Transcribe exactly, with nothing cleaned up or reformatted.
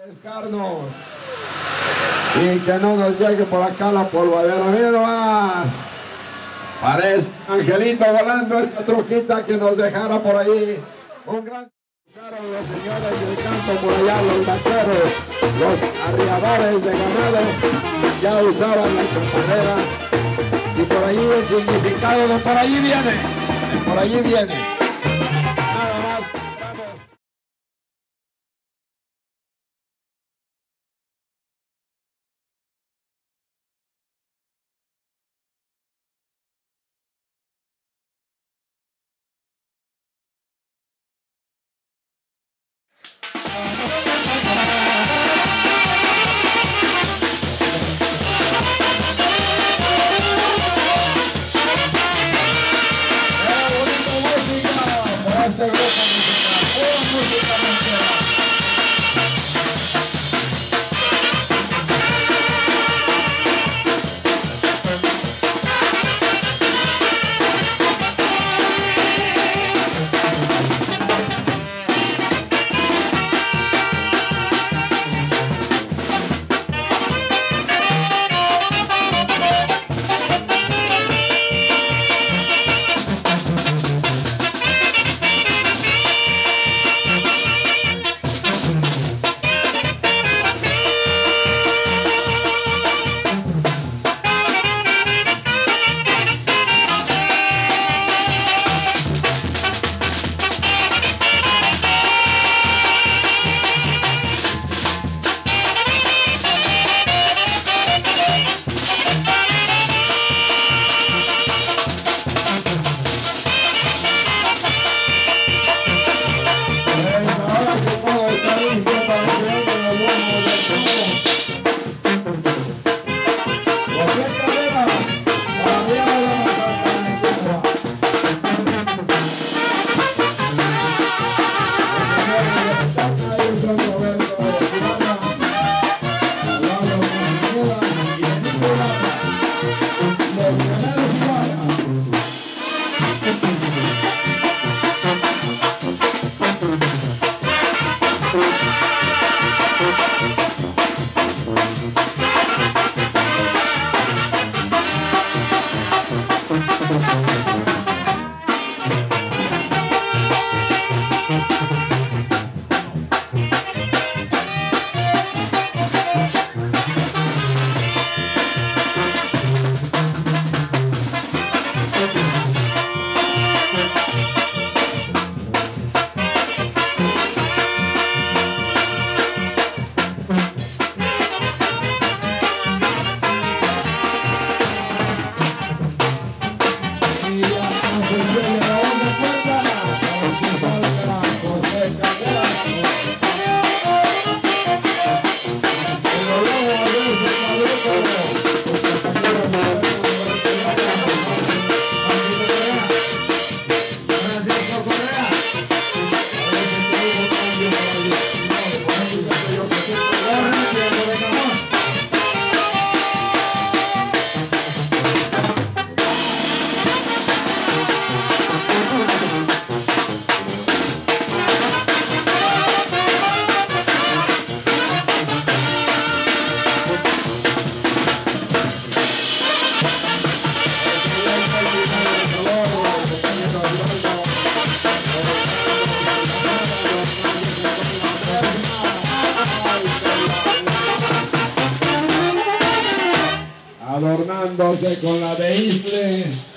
Refrescarnos y que no nos llegue por acá la polvadera. Miren nomás, parece angelito volando esta troquita que nos dejara por ahí. Un gran saludo los señores del campo por allá, los vaqueros, los arriadores de ganado, ya usaban la chaparrera. Y por allí el significado de por allí viene, de por allí viene. Nada más. Adornándose con la de Isle.